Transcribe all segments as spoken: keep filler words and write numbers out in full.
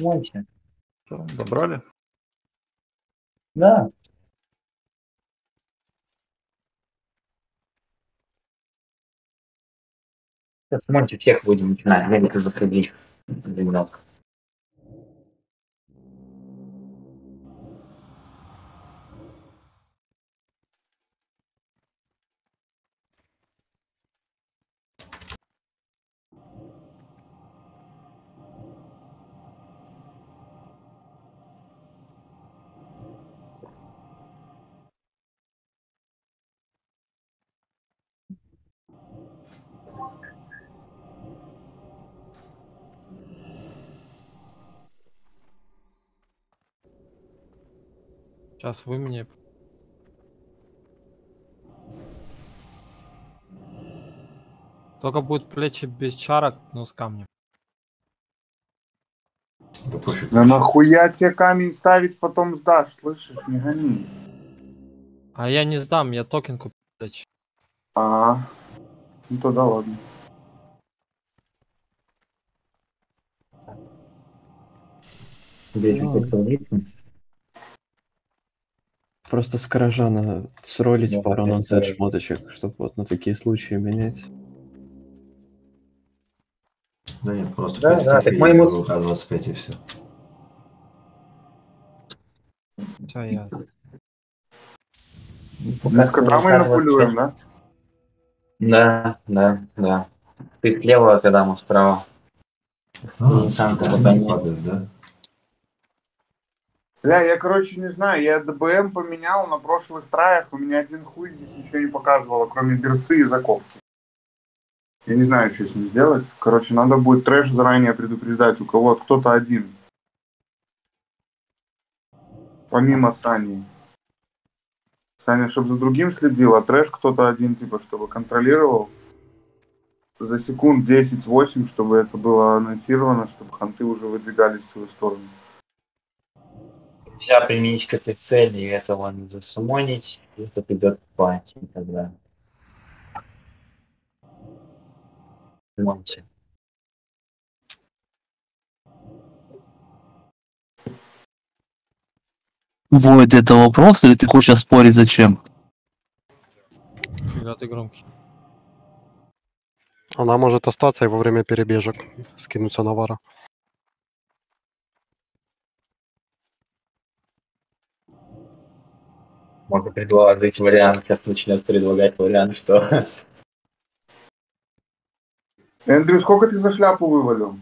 Монте. Что, добрали? Да. Сейчас Монте всех будем начинать. Велика заходи. Немного. Сейчас вы мне... Только будет плечи без чарок, но с камнем. Да пофиг. Да нахуя тебе камень ставить, потом сдашь, слышишь? Не гони. А я не сдам, я токен куплю. Плечи. А, ну тогда ладно. Ну, Просто с Каражана сролить Да, пару это нонсет правильно. шмоточек, чтобы вот на такие случаи менять. Да нет, просто Да, пять да, так кофеек, мы ему- ВЛК двадцать пять и все. Все, я... Мы с Кадамой напулюем, да? Да, да, да. Ты слева, а Кадама справа. А, И сам что-то пока не нет. падает, да? Бля, я, короче, не знаю, я ДБМ поменял на прошлых траях, у меня один хуй здесь ничего не показывало, кроме берсы и закопки. Я не знаю, что с ним сделать. Короче, надо будет трэш заранее предупреждать, у кого кто-то один. Помимо Сани. Саня, чтобы за другим следил, а трэш кто-то один, типа, чтобы контролировал. За секунд десять-восемь, чтобы это было анонсировано, чтобы ханты уже выдвигались в свою сторону. Нельзя применить к этой цели и этого не засумонить, и это придет в пати тогда. Монте. Войд, это вопрос, или ты хочешь спорить зачем? Фига ты громкий. Она может остаться и во время перебежек скинуться на вара. Можно предложить вариант, сейчас начнет предлагать вариант, что... Эндрю, сколько ты за шляпу вывалил?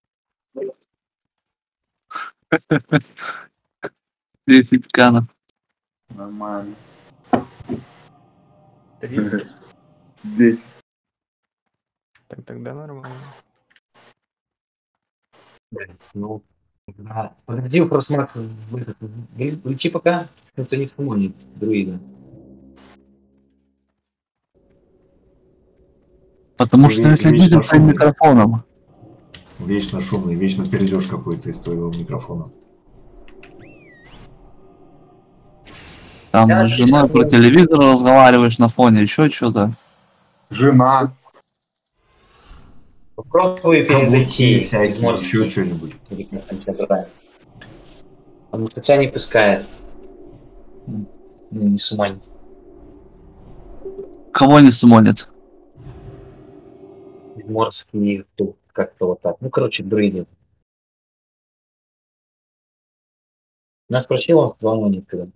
десять канов. Нормально. тридцать. десять. Так тогда нормально. Ну, да. Подожди, просмотр. Лети пока, кто-то не вспомнит друида. Потому что Ве- не следите вечно за своим шумный. микрофоном. Вечно шумный, вечно перейдешь какой-то из твоего микрофона. Там Я с женой сейчас про не- телевизор разговариваешь на фоне, еще что-то. Жена. Попробуй Каблуки перезайти всякие, из морски. еще что-нибудь. Или как там тебя правильно. Он хотя не пускает. Ну, не сумань. Кого не сумонит? Из морских, тут как-то вот так. Ну, короче, друиды. Нас спросил, он сказал, нет, когда.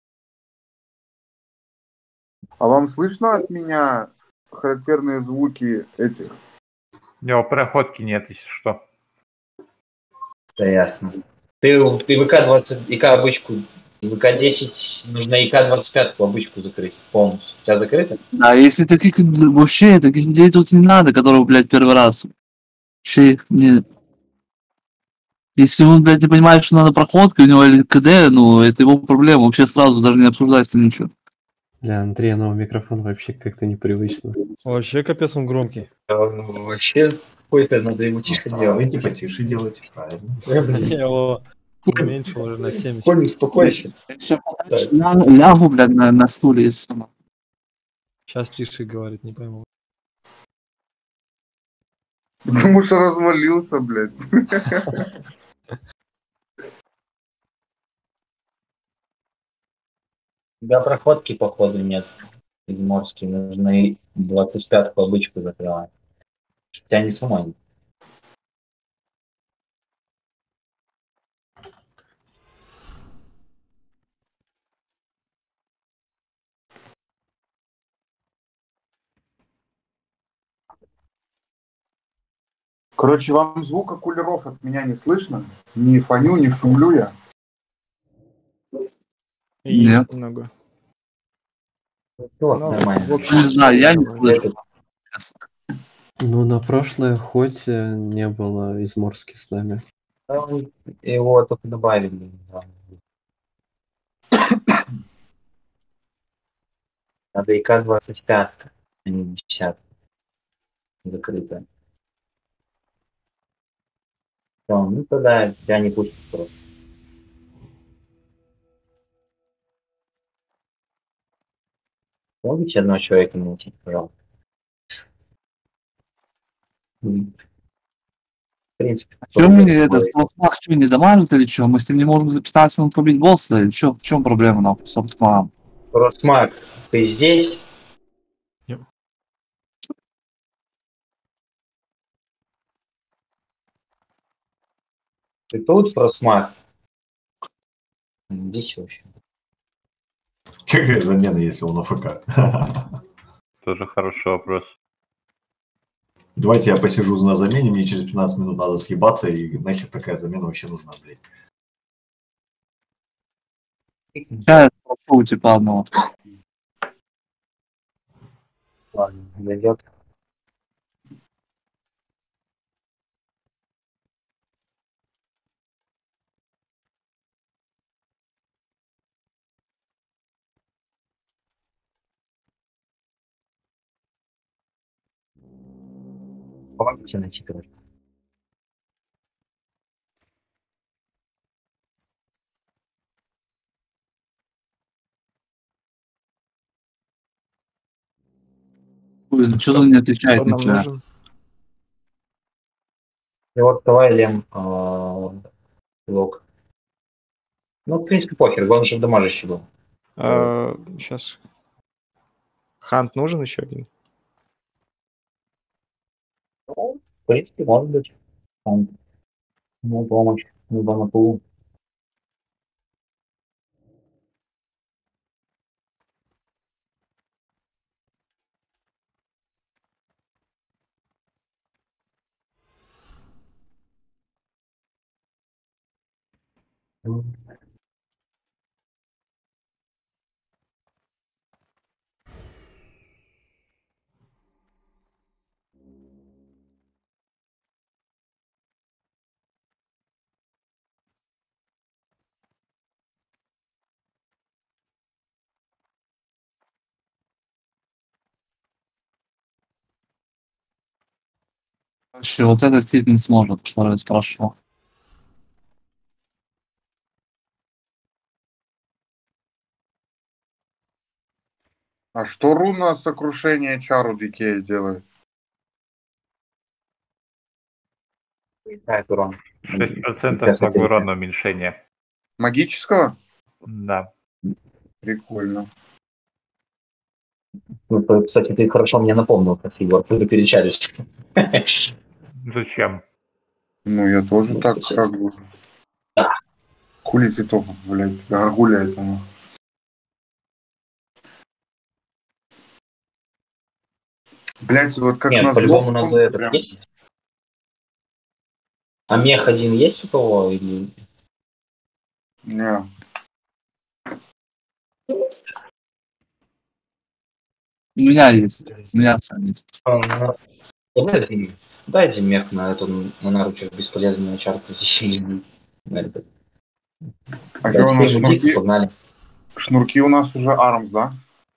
А вам слышно от меня характерные звуки этих? У него проходки нет, если что. Да ясно. Ты, ты ВК двадцать, ИК обычку, ВК десять, нужно ИК двадцать пять обычку закрыть полностью. У тебя закрыто? А если таких вообще, таких людей тут не надо, которые, блядь, первый раз. Вообще их не... Если он, блядь, не понимает, что надо проходка, у него или КД, ну, это его проблема. Вообще сразу даже не обсуждается ничего. Бля, Андрей, новый микрофон вообще как-то непривычно. Вообще капец он громкий. Да, вообще какой-то надо ему тихо делать. Настраивайте, потише делать, правильно. Я его уменьшил уже на семьдесят. Коль, успокойся. Я лягу, блядь, на, на стуле, если оно. Сейчас тише говорит, не пойму. Потому что развалился, блядь. У тебя проходки, походу, нет. Изморские. Нужно и двадцать пятку обычку закрывать. Тебя не сумай. Короче, вам звука кулеров от меня не слышно? Не фоню, не шумлю я. Есть Нет. немного. Все, Ну, нормально. в общем, Не знаю, я не нормально. слышу. Ну, на прошлой охоте не было изморски с нами. Там его только добавили. Да. Надо ИК двадцать пять, а не десять. Закрыто. Всё, ну тогда тебя не пустят просто. Помните одного человека найти, пожалуйста? М. В принципе, Че мне попробуйте этот будет. Флотмах что, не дамажит или что? Мы с ним не можем за пятнадцать минут побить босса? Или чё, в чем проблема нам с Флотмахом? Росмак, ты здесь? Нет. Ты тут, Росмак? Иди сюда вообще. Какая замена, если он АФК? Тоже хороший вопрос. Давайте я посижу на замене, мне через пятнадцать минут надо съебаться, и нахер такая замена вообще нужна, блядь. Я спрошу у типа одного. Ладно, дойдет. Помогите найти, короче. Блин, что он не отвечает Кто нам ничего? нужен? И вот давай лем а, лог. Ну, в принципе, похер, главное, чтобы дамажащий был. Сейчас. Хант нужен еще один? Ну, в принципе, может быть. Он, ну, помощь, либо на полу. Вообще, вот этот тип не сможет, что прошло. А что руна сокрушения чару Дикея делает? Так, урон. шесть процентов Сейчас могу опять. урона уменьшения. Магического? Да. Прикольно. Ну, то, кстати, ты хорошо мне напомнил, спасибо. Буду перечарить. Зачем? Ну, я тоже Ну, так кстати. как бы. Да. Хули ты топ, блядь, горгуля это. Ну. Блядь, вот как Нет, назло по-любому в надо солнце этот прям. есть. А мех один есть у кого? Или... Не. У меня есть. У меня сам есть. А, на- Дайте, дайте мех на эту на наручах бесполезную чарку здесь. На этот. А что у Дайте нас ему дикс, шнурки? погнали. Шнурки у нас уже армс, да?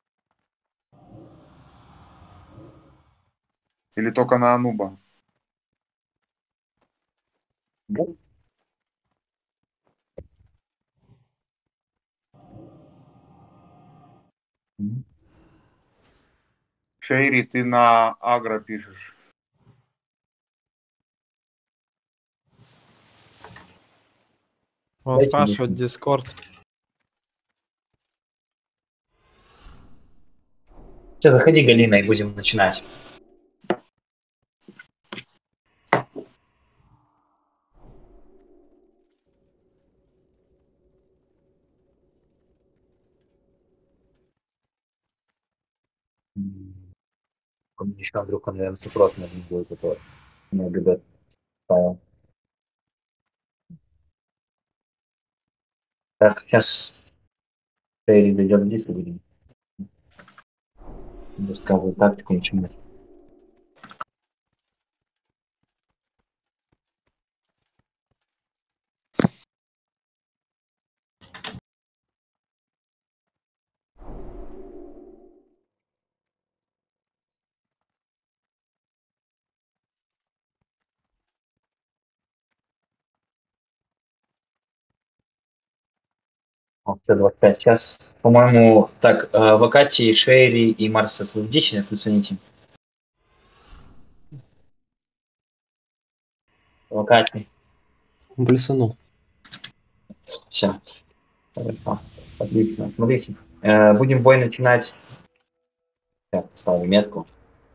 Или только на Ануба? Ну, Шейри, ты на агро пишешь. Он Дайте спрашивает мне. Дискорд. Все, заходи, Галина, и будем начинать. Он еще вдруг он, наверное, сопрот нужен будет, это на ГБ файл. Так, сейчас Терри дойдет здесь, и будем рассказывать тактику, ничего. двадцать пять. Сейчас, по-моему, так, э, Вакати, Шейри и Марсес, вы здесь или оцените? Вакати. Блесанул. Все. Хорошо. Отлично. Смотрите, э, будем бой начинать. Так, поставлю метку.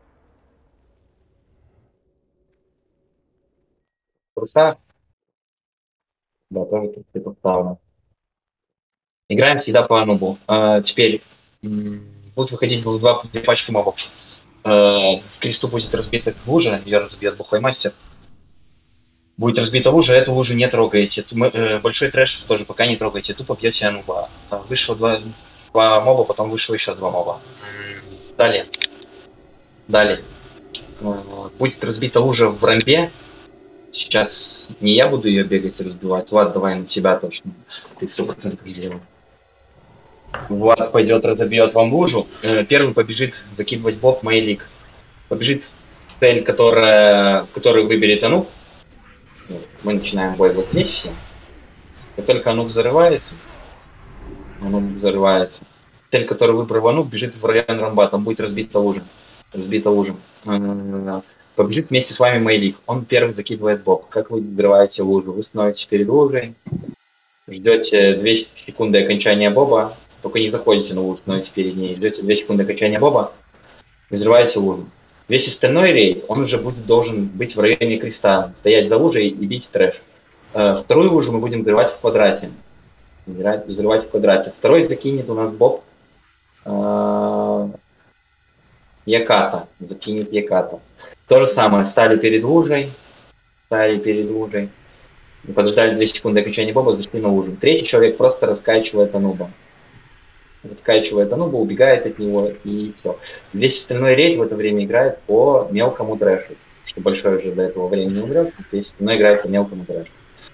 Труса. Да, тоже тут все поставлено. Играем всегда по анубу. Э, теперь м, будут выходить два две пачки мобов. Э, в кресту будет разбита лужа, ее разбьет бухой мастер. Будет разбита лужа, эту лужу не трогаете. Мы, э, большой трэш тоже пока не трогайте, тупо бьете ануба. Вышло два, два моба, потом вышло еще два моба. Далее. Далее. Э, будет разбита лужа в рамбе. Сейчас не я буду ее бегать и разбивать. Влад, давай на тебя точно. Ты сто процентов сделал. Влад пойдет, разобьет вам лужу. Э, первый побежит закидывать боб Мейлик. Побежит цель, которая, которую выберет ануб. Мы начинаем бой вот здесь все. Как только ануб взрывается, ануб взрывается. Цель, которую выбрал ануб, бежит в район рамба, там будет разбита лужа. Разбита лужа. Побежит вместе с вами Мейлик. Он первым закидывает боб. Как вы взрываете лужу? Вы становитесь перед лужей, ждете две секунды окончания боба, только не заходите на лужу, становитесь перед ней. Ждете две секунды окончания боба, взрываете лужу. Весь остальной рейд, он уже будет должен быть в районе креста, стоять за лужей и бить трэш. Э, вторую лужу мы будем взрывать в квадрате. Взрывать в квадрате. Второй закинет у нас боб э, Яката. Закинет Яката. То же самое. Стали перед лужей. Стали перед лужей. Подождали две секунды окончания боба, зашли на лужу. Третий человек просто раскачивает ануба. Раскачивает ануба, убегает от него и все. Весь остальной рейд в это время играет по мелкому трэшу. Что большой уже до этого времени умрет, весь остальной играет по мелкому трэшу.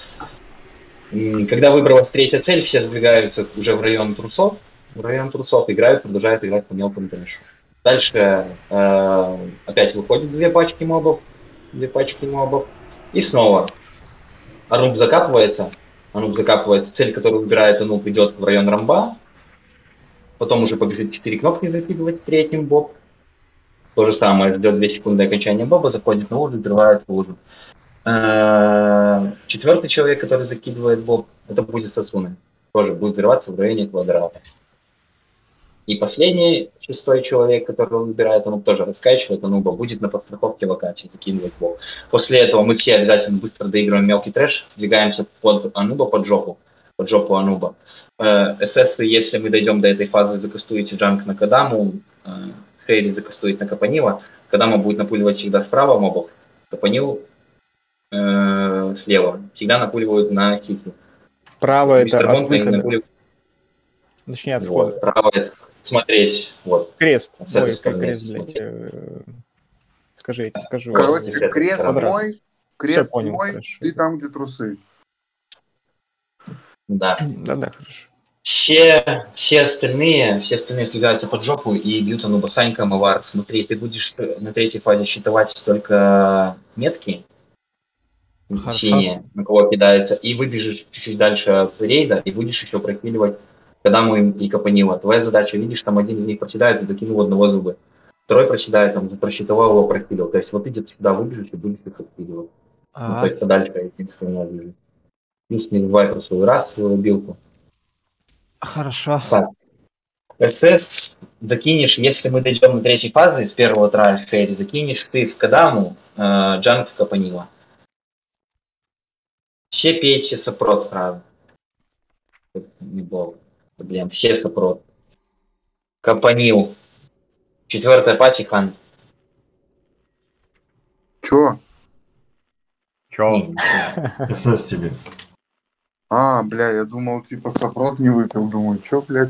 Когда выбралась третья цель, все сдвигаются уже в район трусов. В район трусов играют, продолжают играть по мелкому трэшу. Дальше э, опять выходят две пачки мобов. Две пачки мобов. И снова ануб закапывается. Ануб закапывается. Цель, которую выбирает ануб, идет в район рамба. Потом уже побежит четыре кнопки закидывать третьим боб. То же самое, ждет две секунды окончания боба, заходит на лужу, взрывает лужу. Четвертый человек, который закидывает боб, это будет Сосуны. Тоже будет взрываться в районе квадрата. И последний, шестой человек, который выбирает, он тоже раскачивает ануба, будет на подстраховке Вакати закидывать боб. После этого мы все обязательно быстро доигрываем мелкий трэш, сдвигаемся под ануба, под жопу. Под жопу ануба. СС, если мы дойдем до этой фазы, закастуете джанк на Кадаму, Хейри закастует на Капанила, Кадама будет напуливать всегда справа мобов, Капанил э, слева. Всегда напуливают на хиту. Право это от выхода. Напулив... Точнее, от входа. Вот, право это смотреть. Вот. Крест. С этой Ой, стороны крест, блядь. смотреть. Скажите, скажу. Короче, Вот, крест квадрат. мой, крест понял, мой, хорошо. и там, где трусы. Да. Да-да, хорошо. Все, все остальные, все остальные слегаются под жопу и бьют ануба. Санька, Мавар, смотри, ты будешь на третьей фазе считывать только метки, Хорошо. синие, на кого кидается, и выбежишь чуть-чуть дальше от рейда, и будешь еще прокидывать Кадаму и Капанила. Твоя задача, видишь, там один из них проседает и закинул одного зуба. Второй проседает, там, просчитывал его, прокидывал. То есть вот ты где-то сюда выбежишь и будешь их откидывать. Ну, то есть подальше единственное бежит. Плюс не забывай про свою расу, свою билку. Хорошо. Так. СС закинешь, если мы дойдем до третьей фазы с первого трая Ферри, закинешь ты в Кадаму, э, Джанг в Капанила. Все пейте сопрот сразу. Не было проблем. Все сопрот. Капанил. Четвертая пати хан. Чё? Чё? СС тебе. А, бля, я думал, типа, сопрот не выпил. Думаю, чё, блядь?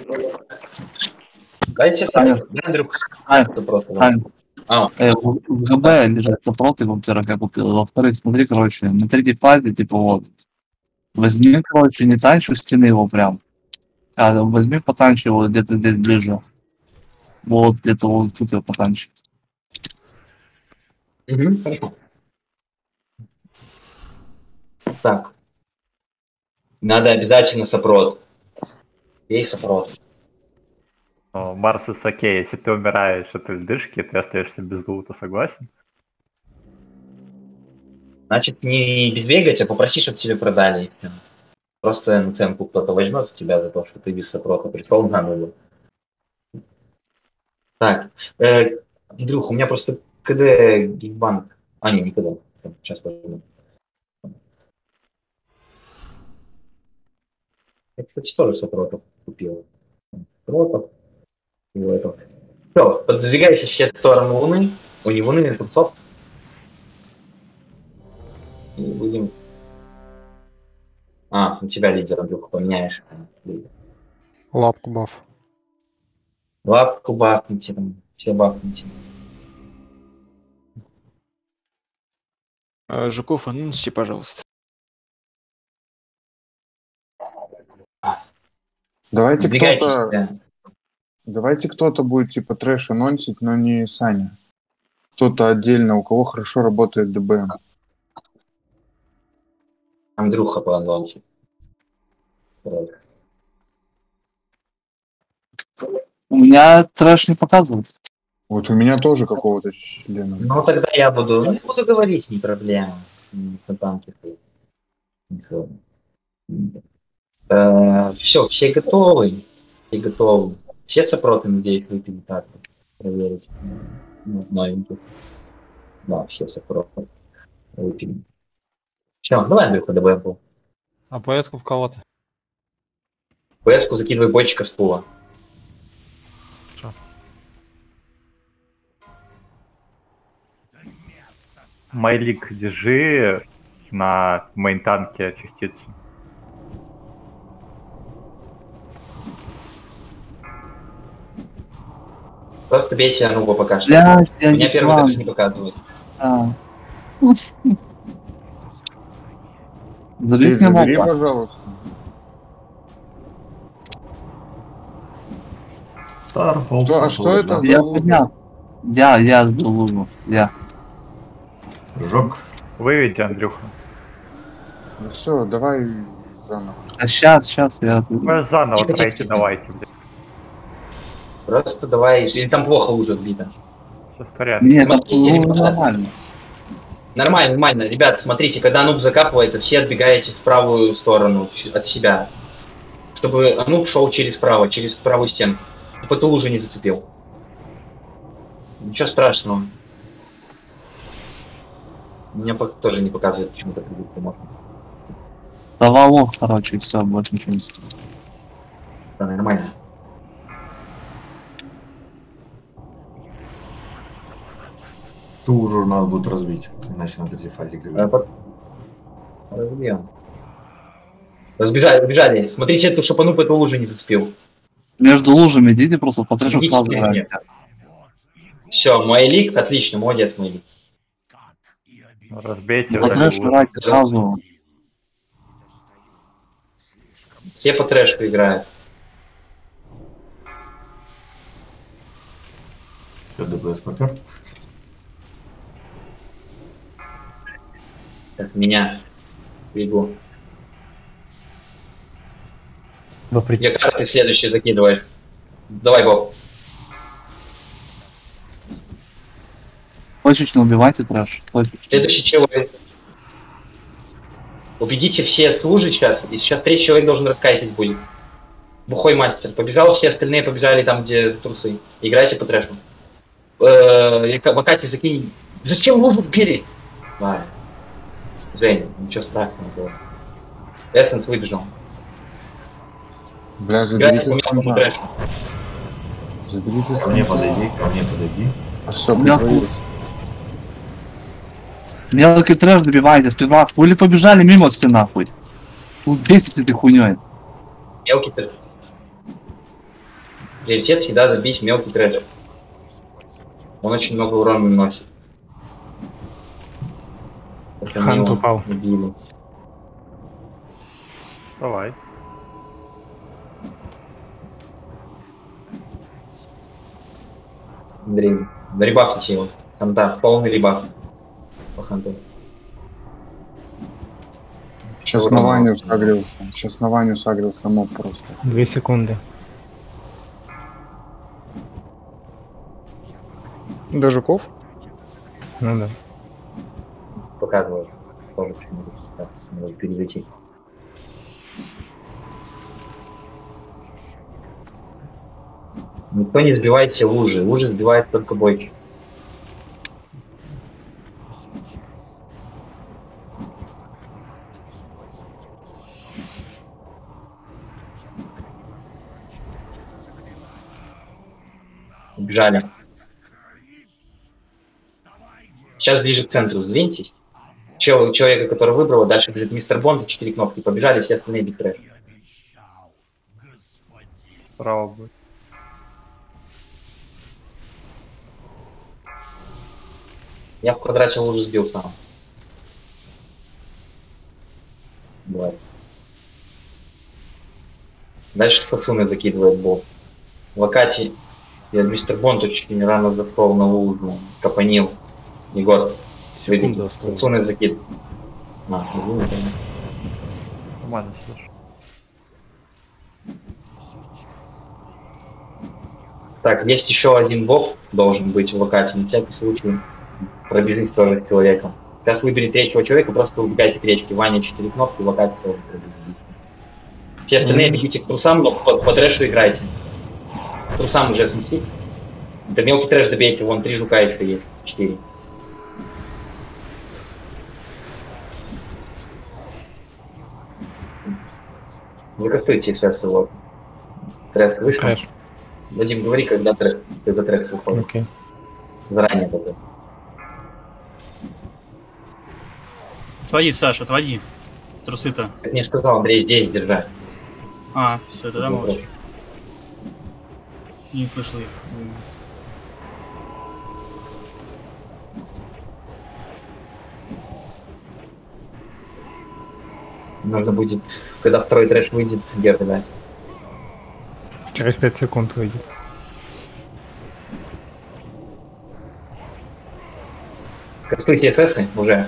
Дайте сами. Саня, Андрюх, Сань, сопрот. Сань, А, э, в в ГБ лежит сопроты, во-первых, я купил. Во-вторых, смотри, короче, на третьей фазе, типа, вот, возьми, короче, не танчу у стены его прям, а возьми потанчи его где-то здесь ближе. Вот, где-то вот тут его потанчи. угу, хорошо. Так. Надо обязательно сопрот. Ей сопрот. Ну, Марсус окей, если ты умираешь от льдышки, ты остаешься без лута, согласен? Значит, не безбегать, а попроси, чтобы тебе продали. Просто наценку кто-то возьмет с тебя за то, что ты без сопрота пришел на нулю. Так, э, Андрюха, у меня просто КД Гигбанк. А, не, не КД. Сейчас возьму. Я, кстати, тоже сопротов купил. Сопротов. И этого. Все, подвигайся сейчас в сторону Луны. У него Луны трусов. И будем... А, у тебя лидер, Андрюха, поменяешь. Лапку баф. Лапку бафните, там, все бафните. А, Жуков, анонсите, пожалуйста. Давайте Сдвигайтесь, кто-то... да. Давайте кто-то будет, типа, трэш анонсить, но не Саня. Кто-то отдельно, у кого хорошо работает ДБМ. Андрюха позвался. У меня трэш не показывает. Вот у меня тоже какого-то члена. Ну, тогда я буду... Ну, я буду говорить, не проблема. На танке. Все, все готовы. Все готовы. Все сопроты, надеюсь, выпили так. Проверить. Ну, новеньких. Да, все сопроты выпили. Все, давай, Андрюха, ДБМ был. А ПС-ку в кого-то? ПС-ку закидывай бочка с пула. Майлик, держи на мейн-танке частицу. Просто бейте Ануба пока что. Блядь, я У меня не первый план. даже не показывает. А. Петь, Заберите забери, моба. пожалуйста. Starfall. Что- а что это за Я луза? поднял. Я, я сбил лужу. Я. Прыжок. Выведи, Андрюха. Ну все, давай заново. А сейчас, сейчас я... Вы заново Тихо, тихо, тройте, тихо. давайте, блядь. Просто давай... Или там плохо лужа сбита. Все в порядке. Нет, там Смотрите, лужа ребята. нормально. Нормально, нормально. Ребят, смотрите, когда Ануб закапывается, все отбегаете в правую сторону ч- от себя. Чтобы Ануб шел через право, через правую стенку. Чтобы эту лужу не зацепил. Ничего страшного. Меня пока тоже не показывает почему-то предыдущий можно. Завалок, короче, и все, больше ничего не стоит. Да, нормально. Ту уже надо будет разбить, иначе на третьей фазе А, говорю. под- Разбьем. Разбежали, разбежали. Смотрите, эту шапану по эту лужу не зацепил. Между лужами идите просто по трэшу Идите сразу ко играйте. Все, Майлик, отлично, молодец, Майлик. Разбейте. По вроде трэшу лучше. играйте сразу. Все по трэшку играют. Что, ДПС попер? Так, меня. Бегу. Вопреки. Где карты следующие закидываешь? Давай, Боб. Точечно убивайте трэш. Точечно. Следующий человек. Убедите все служить сейчас, и сейчас третий человек должен раскайтить будет. Бухой мастер побежал, все остальные побежали там, где трусы. Играйте по трэшу. Э, Вакати, закинь. Зачем лужу сбили? Ладно. Женя, ничего страшного было. Эссенс выбежал. Бля, Играйте заберите по мелкому спина. трэшу. Заберите Ко мне спина. подойди, ко мне подойди. А все, Я притворились. Мелкий трэш добивайте, сперва. Хули побежали мимо все нахуй. Тут бесит этой хуйней. Мелкий трэш. Приоритет всегда забить мелкий трэш. Он очень много урона наносит. Это Хант мило, упал. убили. Давай. Андрей, да ребафните его. Ханта, полный ребаф. По ханту. Сейчас на Ваню сагрился. Сейчас на Ваню сагрился моб просто. Две секунды. До жуков? Ну да. Показываю. Тоже почему-то. Так, надо перезайти. Никто не сбивает все лужи. Лужи сбивает только бойки. Убежали. Сейчас ближе к центру сдвиньтесь. Чел, человека, который выбрал, дальше бежит мистер Бонд, четыре кнопки. Побежали, все остальные биг трэш. Справа будет. Я в квадрате лужу сбил сам. Давай. Дальше Сосуны закидывает бол. Вакати, я мистер Бонд очень рано зашел на лужу. Капанил. Егор, Секунду осталось. Сосуны закид. А, извините. Нормально слышу. Так, есть еще один бог должен быть в Вакати. На всякий случай пробежись тоже с человеком. Сейчас выбери третьего человека, просто убегайте к речке. Ваня четыре кнопки, Вакати тоже пробежись. Все остальные бегите к трусам, но по, по трэшу играйте. К трусам уже смести. Да мелкий трэш добейте, вон три жука еще есть. Четыре. Закастуйте эс эс, вот. Треск вышел. Трэш. Вадим, говори, когда трек, когда трек выходит. Окей. Заранее тогда. Отводи, Саша, отводи. Трусы-то. Как мне сказал Андрей, здесь держать. А, все, тогда Ну, молчу. Не слышал их. Нужно будет, когда второй трэш выйдет, где-то дать. Через пять секунд выйдет. Кастуйте эс эс уже.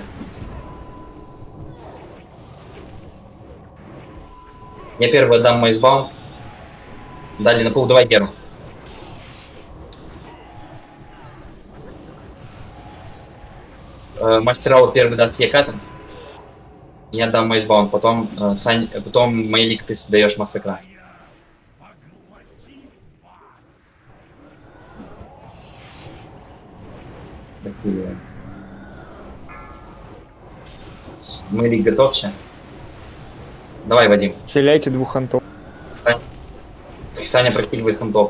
Я первый отдам Майсбаум. Далее на пол давай Геру. Э, Мастер первый даст Екатом. Я дам Майсбаум, потом, э, Сань, потом Мейлик ты даешь Массакра. Мейлик готовься. Давай, Вадим. Хиляйте двух хантов. Сань. Саня прокидывает хантов.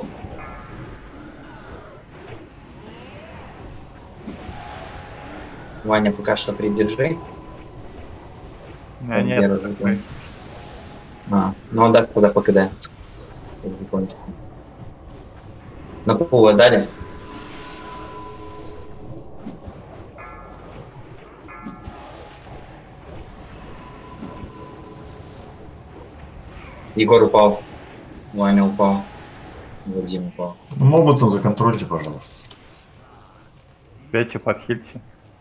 Ваня пока что придержи. Не, нет. А, ну он даст туда по КД. На пул отдали. Егор упал. Ваня упал. Вадим упал. Ну, моба там законтрольте, пожалуйста. Пейте, подхильте.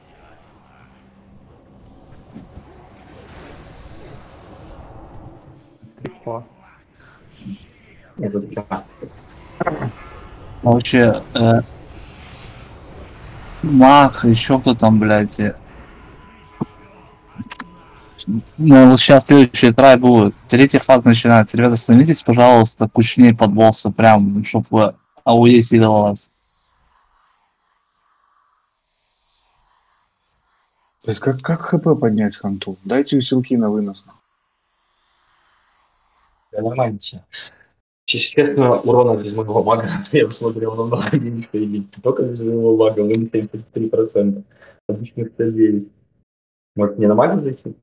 Типа. Нет, вот это. Вообще, э, Мах, еще кто там, блядь. э. Ну, вот сейчас следующий трай будет. Третий фаз начинается. Ребята, становитесь, пожалуйста, кучнее под босса, прям, чтобы АУЕ сидела вас. То есть как, как ХП поднять ханту? Дайте усилки на вынос. Да, нормально все. Естественно, урона без моего мага, я посмотрел, он намного денег появить. Только без моего мага, вы тридцать три процента. Обычно пятьдесят девять. Может, мне на мага зайти?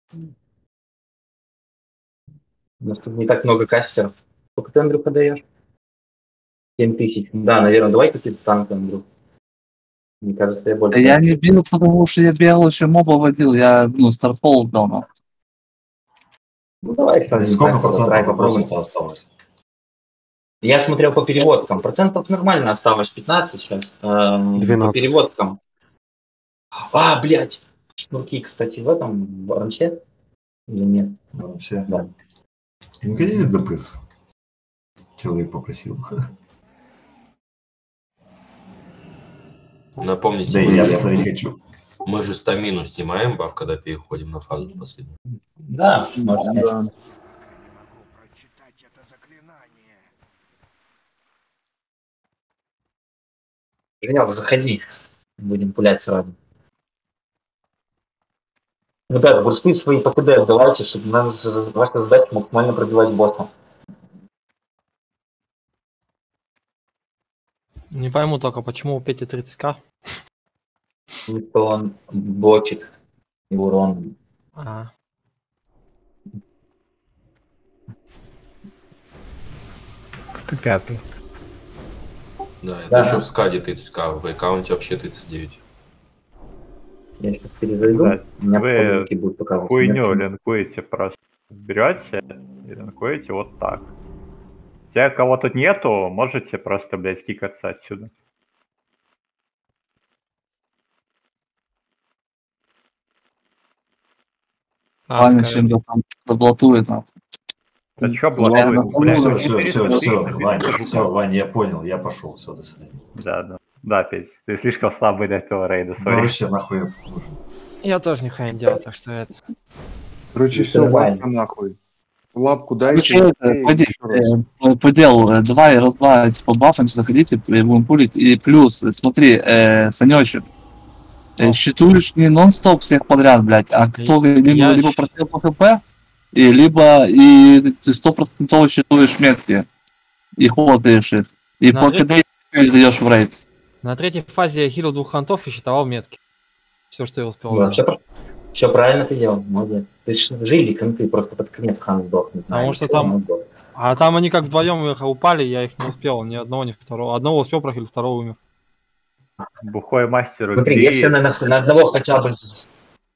У нас тут не так много кастеров. Сколько ты, Андрюха, даешь? семь тысяч. Да, наверное, давай какие-то танки, Андрюх. Мне кажется, я больше... Я не бил, потому что я бегал, еще моба водил, я, ну, старфол дал, но. Ну, давай, кстати, Сколько так, процентов трай вопросов попробуем. осталось? Я смотрел по переводкам. Процентов нормально осталось, пятнадцать сейчас. Эм, по двенадцать. переводкам. А, блядь. Шнурки, кстати, в этом, в ранче? Или нет? Ну, все. Да. Не хотите ДПС? Человек попросил. Напомните, Да и мы, я же- посмотреть хочу. мы же стамину снимаем, баф, когда переходим на фазу последнюю. Да, можно. Да. Женек, заходи. Будем пулять сразу. Ребята, бурсты свои по КД отдавайте, чтобы нам ваша задача максимально пробивать босса. Не пойму только, почему у Пети тридцать ка? Что он блочит и урон. А, Ты пятый. Да, это Да. еще в скаде тридцать ка, в аккаунте вообще тридцать девять. Я сейчас перезайду. Да, У меня вы подписки будут показывать. Хуйню линкуете просто. Берете и линкуете вот так. Те, кого тут нету, можете просто, блядь, кикаться отсюда. а Ладно, скажем. чем там заблатует, нахуй. Да чё, Ладно, блядь, блядь, Все, ну, все, все, четыреста все, тысяч, Ваня, четыреста все, Ваня, я понял, я пошел, все, до свидания. Да, да. Да, Петь, ты слишком слабый для этого рейда, Да сори. вообще нахуй это нужно. Я тоже нихуя не делал, так что это... Короче, Ну, все, всё, Вань. бasta нахуй. Лапку Ну дайте. что это, и пойди, ещё раз. э, по делу, э, давай, раз-два, типа, бафаемся, заходите, и будем пулить. И плюс, э, смотри, э, Санечек, э, О. щитуешь не нон-стоп всех подряд, блядь, а кто либо, я либо щ- просел по ХП, и либо и ты стопроцентово щитуешь метки, и ходаешь их, и На по треть- КД даешь в рейд. На третьей фазе я хилил двух хантов и считал метки. Все, что я успел. Да, да. все, все правильно ты делал, молодец. Ты ж жили конты, просто под конец хан сдох. Не знаю, Потому что ничего, там- но сдох. А там они как вдвоем их упали, я их не успел, ни одного, ни второго. Одного успел прохилить, второго умер. Бухой мастер, Смотри, убери. если на, на, на одного хотя бы... с-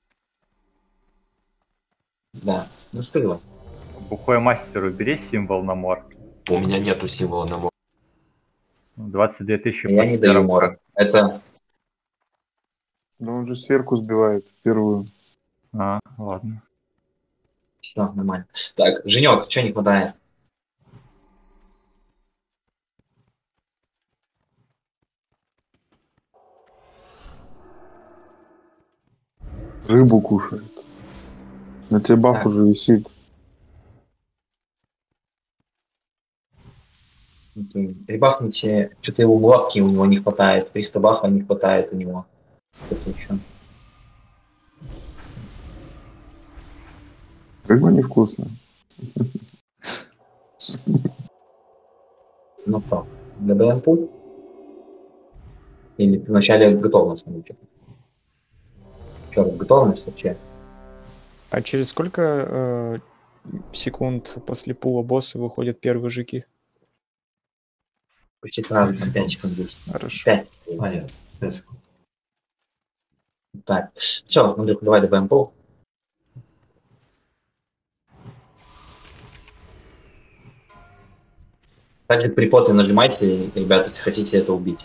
Да, ну что делать? Бухой мастер, убери символ на мор. У меня нету символа на мор. двадцать две тысячи Я не даю мора. Это... Да он же сверху сбивает первую. А, ладно. Все, нормально. Так, Женек, что не хватает? Рыбу кушает. На тебе баф Так. уже висит. Прибахните, что-то его булавки у него не хватает, триста бафа не хватает у него. Что-то еще. Рыба невкусная. Ну что, добавим путь? Или вначале готовность научим? Что, готовность вообще? А через сколько э, секунд после пула босса выходят первые жуки? Почти сразу, пять там пять секунд. секунд есть. Хорошо. пять. А, нет, пять секунд. Так, все, Андрюха, давай добавим пол. Кстати, припоты нажимайте, ребята, если хотите это убить.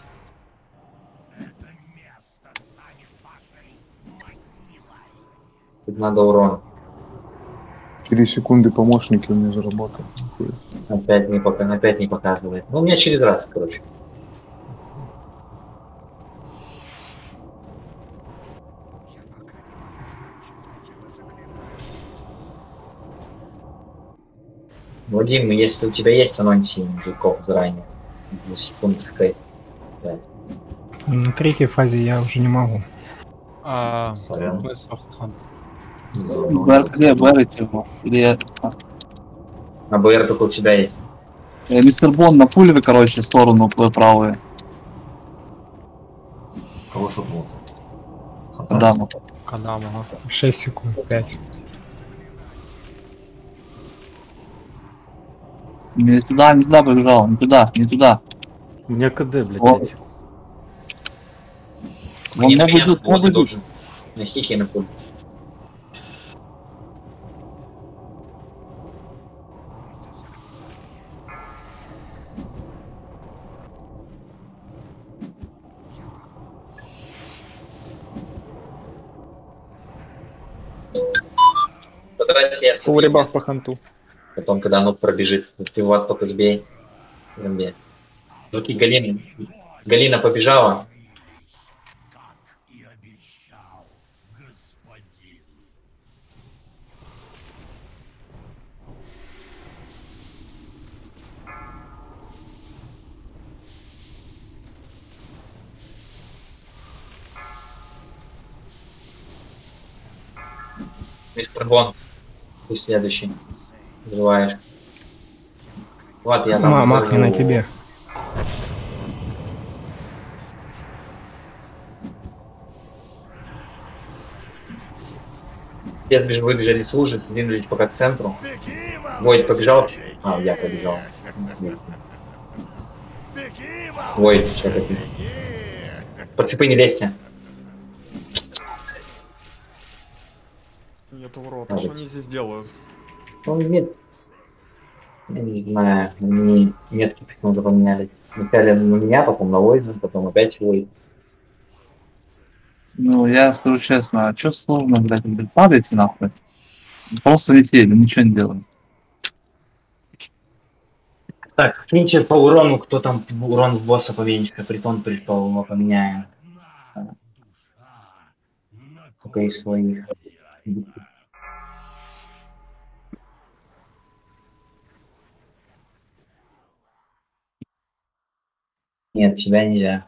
Тут надо урон. Четыре секунды помощники у меня заработали. Опять не, пока, опять не показывает. Ну, у меня через раз, короче. Вадим, если у тебя есть анонсий мужиков заранее, за секунд сказать. Да. На третьей фазе я уже не могу. А, Сорян. смысл хан. БР, где БР тему? Или... А БР только у тебя есть. Э, мистер Бон на пулеве, короче, в сторону правую. Кого шутнул? Адаму. Кадам, ага. шесть секунд, пять. Не туда, не туда побежал, не туда, не туда. У меня КД, блядь, Вот. пять секунд. Он Нет, мог понятно, идут, вот мог ты идут. должен на хике и на пуль. Давайте я Фул ребаф по ханту. Потом, когда оно пробежит, ты вас только сбей. Зомби. Руки Галины. Галина побежала. Мистер Бон, пусть следующий. Взрываешь. Вот я там. Мах не на тебе. Все сбеж- выбежали с лужи, сдвинулись пока к центру. Войд побежал. А, я побежал. Войд, что ты? Под цепи не лезьте. Нет, урод, а что они здесь делают? Ну, нет. Я не знаю, они метки почему-то поменялись. Вначале на меня, потом на Войда, потом опять Войд. Ну, я скажу честно, а чё сложно, блядь, блядь, падайте нахуй. Просто летели, ничего не делаем. Так, киньте по урону, кто там урон в босса поменьше, притон пришел, его поменяем. Только из своих. Нет, тебя нельзя.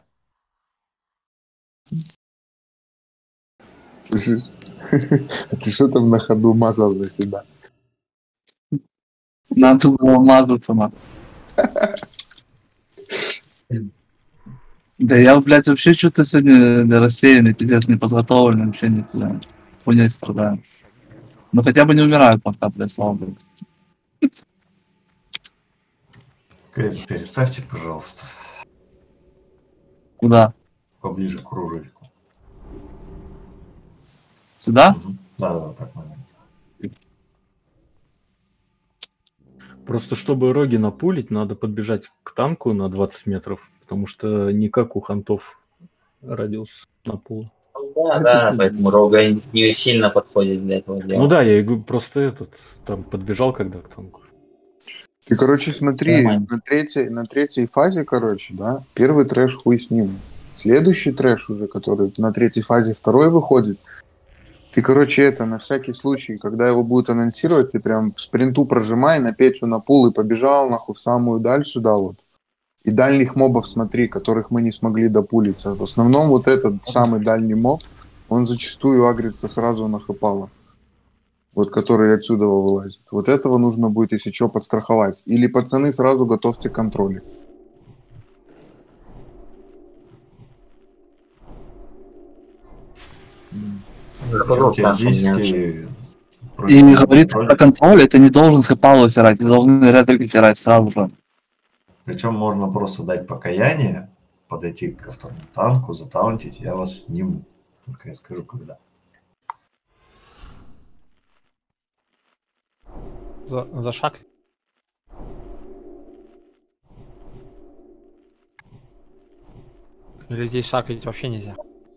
Ты что там на ходу мазал за себя? Надо было мазаться, нахуй. Да я, блядь, вообще что-то сегодня рассеянный, пиздец, не подготовленный, вообще никуда. Хуйней страдаю. Ну хотя бы не умираю пока, блядь, слава богу. Крес, переставьте, пожалуйста. Куда? Поближе к кружечку. Сюда? Да, да, так момент. Просто чтобы роги напулить, надо подбежать к танку на двадцать метров, потому что не как у хантов радиус напула. Да, да, поэтому рога не сильно подходит для этого дела. Ну да, я и говорю, просто этот, там подбежал когда к танку. Ты, короче, смотри, Нормально. на третьей, на третьей фазе, короче, да, первый трэш хуй с ним. Следующий трэш уже, который на третьей фазе второй выходит, ты, короче, это, на всякий случай, когда его будут анонсировать, ты прям спринту прожимай, на печу, на пул и побежал, нахуй, в самую даль сюда вот. И дальних мобов смотри, которых мы не смогли допулиться. В основном вот этот самый дальний моб, он зачастую агрится сразу на хэпала. Вот который отсюда вылазит. Вот этого нужно будет, если что, подстраховать. Или, пацаны, сразу готовьте контроли. Причем теоретически... И не говорится про контроль, это не должен с хэпала ферать, ты должен ряд только ферать сразу же. Причем можно просто дать покаяние, подойти ко второму танку, затаунтить, я вас сниму. Только я скажу, когда. За, за шаг. Или здесь шаклить вообще нельзя?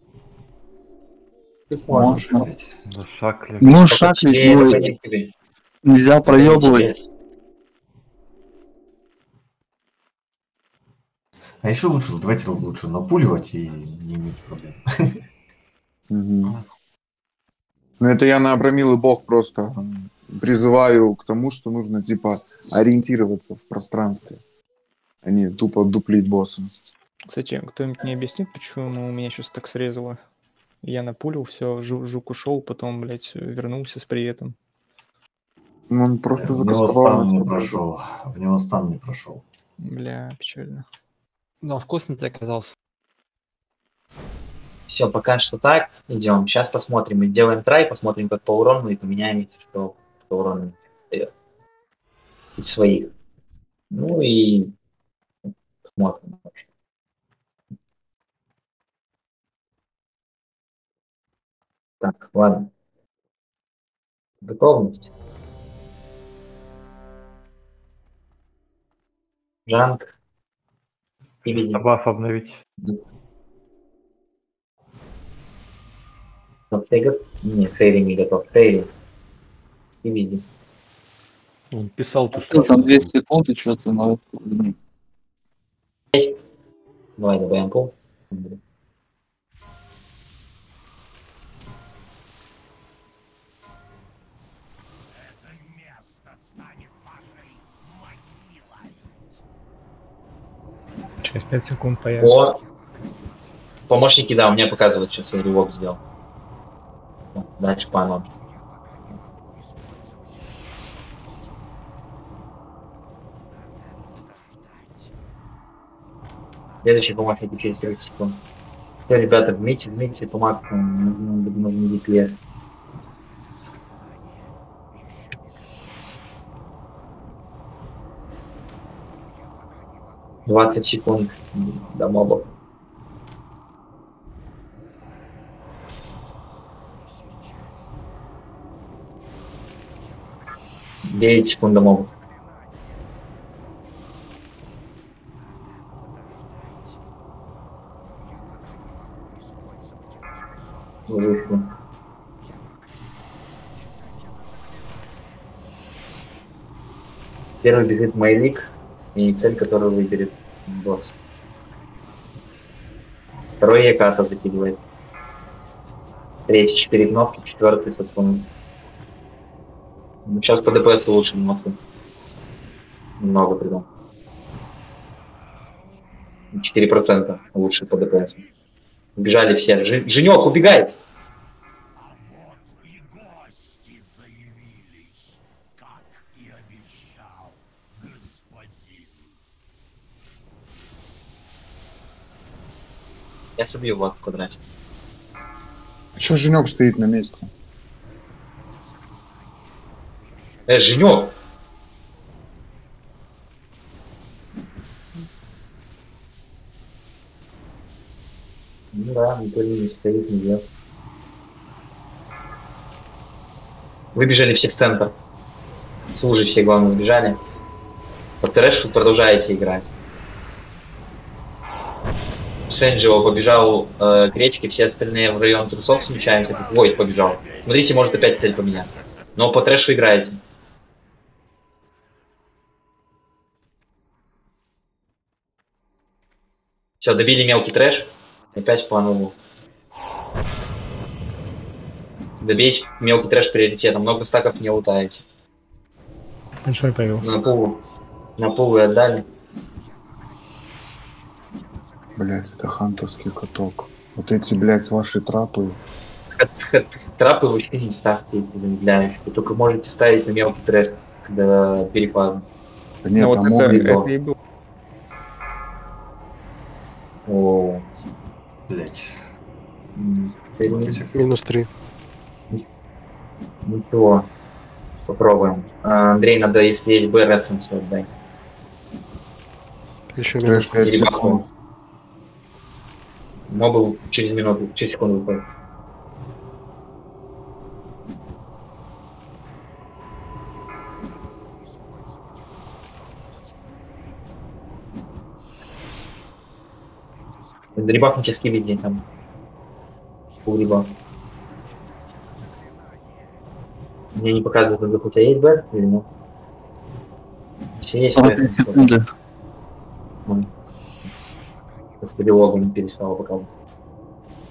Можно. За шаклик. Ну, шаклить, ну, нельзя проебывать. А еще лучше, давайте лучше напуливать и не иметь проблем. Угу. Ну это я на Абрамилы бог просто призываю к тому, что нужно, типа, ориентироваться в пространстве, а не тупо дуплить босса. Кстати, кто-нибудь мне объяснит, почему у меня сейчас так срезало? Я напулил, все, жук ушел, потом, блядь, вернулся с приветом. Ну, он просто В него закастовал стан на не тебя. прошел. В него стан не прошел. Бля, печально. Да, вкусный ты оказался. Все, пока что так. Идем. Сейчас посмотрим. Мы сделаем трай, посмотрим, как по урону, и поменяем, если что, по урону дает. Из своих. Ну и посмотрим. Так, ладно. Готовность. Жанг. Добав обновить. Но Фейгер? Нет, Фейри не готов. Фейри. И види. Он писал, то, Что что... там две секунды, что-то, но... Давай добавим пол. Через пять секунд появится. О! Помощники, да, у меня показывают, сейчас я ревок сделал. Дальше по анонсу. Следующий помощник через тридцать секунд. Все, ребята, вместе, вместе по максимуму, нужно, нужно ди пи эс. двадцать секунд до мобов. девять секунд до мобов. Вышло. Первый бежит Майлик, и цель, которую выберет босс. Второй Еката закидывает. Третий четыре кнопки, четвертый со спуном. Ну, сейчас по ДПС лучше немного. Немного придал. четыре процента лучше по ДПС. Убежали все. Ж... Женек, убегай! Я собью вот в квадрате. А чё Женек стоит на месте? Э, Женек! Ну да, никто не стоит, не делает. Выбежали все в центр. Служи все, главное, убежали. По трэшу продолжаете играть. Сенджио побежал э, к речке, все остальные в район трусов смещаемся. Тут Войд побежал. Смотрите, может опять цель поменять. Но по трэшу играете. Все, добили мелкий трэш. Опять по новому. Добей мелкий трэш приоритетом. Много стаков не лутаете. Большой появился. На пул. На пул вы отдали. Блять, это хантовский каток. Вот эти, блять, ваши трапы. Трапы вы вообще не ставьте замедляющие. Вы только можете ставить на мелкий трэш, когда перепад. Да нет, Ну, там вот это, он это и был. О, Блять. Минус три. Ничего. Попробуем. А, Андрей, надо, если есть Б, Редсон свой отдай. Еще минус пять секунд. Мобы через минуту, через секунду выходит. Ребахните скибиди там. Полребах. Мне не показывает, как у тебя есть Б или нет? Еще есть Б. секунды. Господи, логу не перестала показывать.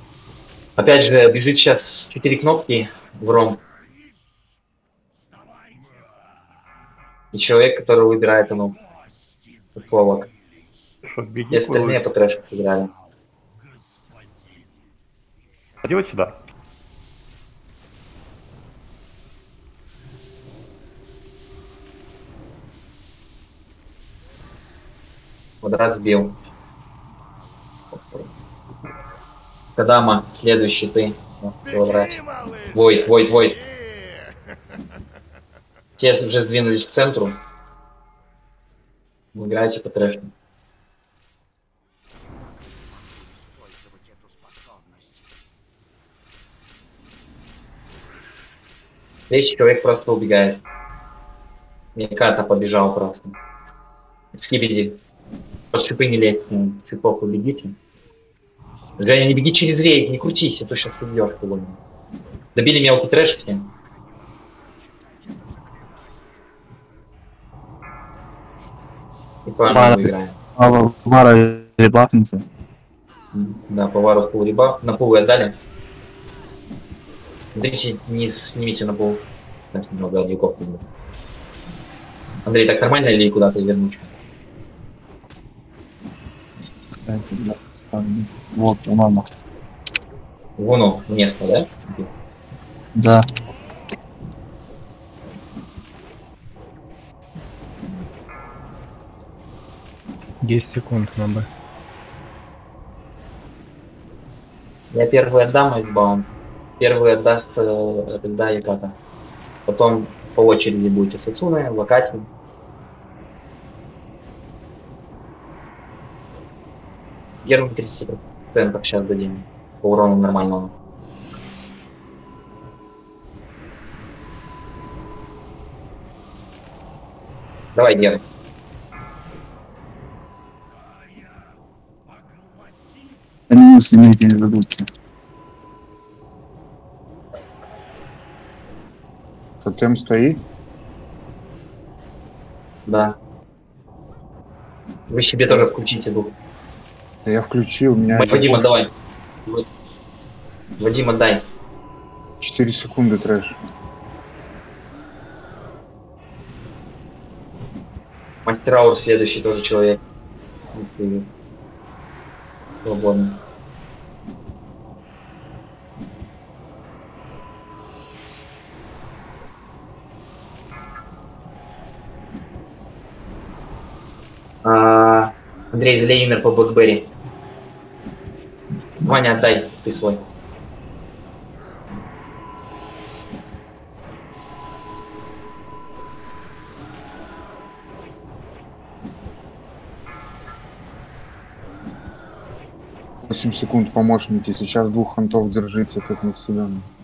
Опять же, бежит сейчас четыре кнопки в ром. И человек, который выбирает оно. Фолок. Что, беги, И остальные по трэшу играли. Иди вот сюда. Квадрат сбил. Кадама, следующий ты. Войд, Войд, Войд. Те уже сдвинулись к центру. Играйте по трэшу. Здесь человек просто убегает. Миката побежал просто. Скибиди. Под шипы не лезь, шипов убегите. Женя, не беги через рейд, не крутись, а то сейчас убьешь кого-нибудь. Добили мелкий трэш все. И по аному играем. Вара ребафнется. Да, по вару пул ребаф. На пул отдали. Смотрите, не снимите на пол. Так, немного далеко. Андрей, так нормально или куда-то вернуть? Вот, мама. Вон место, да? Да. десять секунд на Б. Я первый отдам айсбаун. Первый отдаст э, тогда Яката. Потом по очереди будете Сасуна, Вакати. Первым тридцать процентов сейчас дадим. По урону нормального. Давай, Гера. Они снимите не задутки. Тотем стоит? Да. Вы себе тоже включите дух. Да я включил, меня... Вадим, отдавай. Вадим, отдай. четыре секунды трэш. Мастер Аур следующий тоже человек. Свободно. А, Андрей, Зелейнер по Блэкберри. Ваня, отдай, ты свой. восемь секунд, помощники. Сейчас двух хантов держите, как на себя.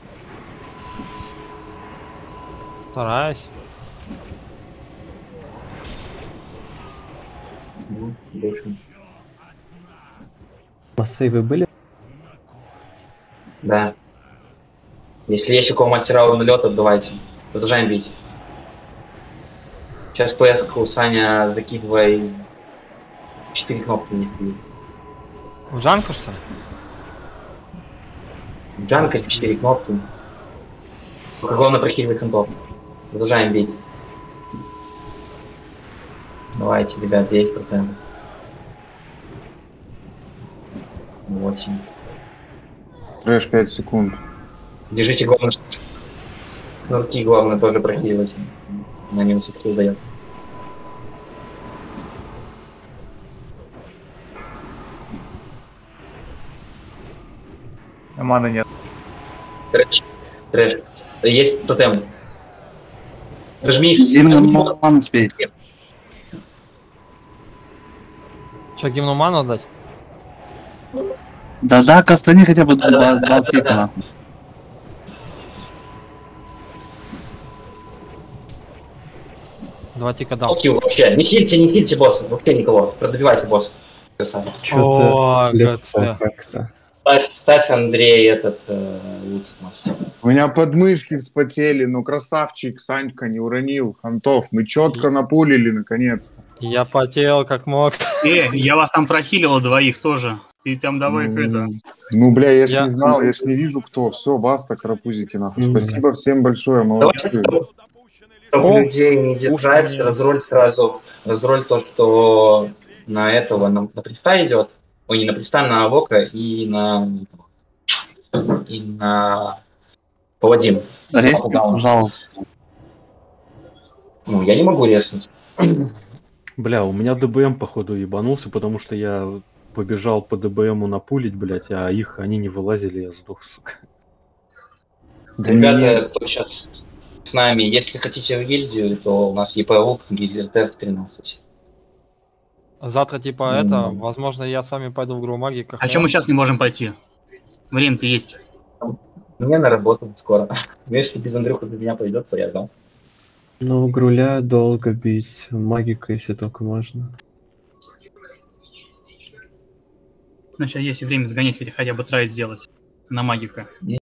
Стараюсь. Массы вы были? Да. Если есть у кого мастера налет, отдавайте. Продолжаем бить. Сейчас пс-ку Саня закидывай четыре кнопки не стоит. В Джанку, что ли? Джанка, четыре кнопки. Только главное прохиливать хантов. Продолжаем бить. Давайте, ребят, девять процентов. восемь. Трэш пять секунд. Держите, главное, что... Шнурки, главное, тоже прохиливать. На минус хил дает. Маны нет. Трэш. Трэш. Есть тотем. Нажми. Именно ману успеть. Че, гимну ману дать? Да-да, кастани хотя бы два, два тика, нахуй. Два тика дал. Окей, вообще. Не хильте, не хильте босса. Вообще никого. Продавайте босса. О, легко. Ставь, ставь, Андрей, этот э, лут. У меня подмышки вспотели, ну красавчик, Санька не уронил хантов. Мы четко напулили наконец-то. Я потел как мог. Э, я вас там прохилил двоих тоже. Ты там давай Ну, это. Ну, бля, я ж Я- не знал, я ж не вижу кто. Все, баста, карапузики, нахуй. Спасибо всем большое, молодцы. Чтоб О, людей не держать, ушки. разроль сразу. Разроль то, что на этого, на, на приста идет. Ой, не на приста, на Вока и на... И на... Паладин. Резко, Кулдаун. пожалуйста. Ну, я не могу резнуть. Бля, у меня ДБМ, походу, ебанулся, потому что я побежал по ДБМу напулить, блядь, а их, они не вылазили, я сдох, сука. Ребята, кто сейчас с нами, если хотите в гильдию, то у нас ЕПУ, гильдия ТЭФ тринадцать. Завтра, типа, Ну, это, ну. возможно, я с вами пойду в игру магии. А чем мы сейчас не можем пойти? Время-то есть. Мне на работу скоро. Ну, если без Андрюха за меня пойдет, то я дам. Ну, Груля долго бить, магика, если только можно. Ну, сейчас есть время сгонять или хотя бы трай сделать на магика.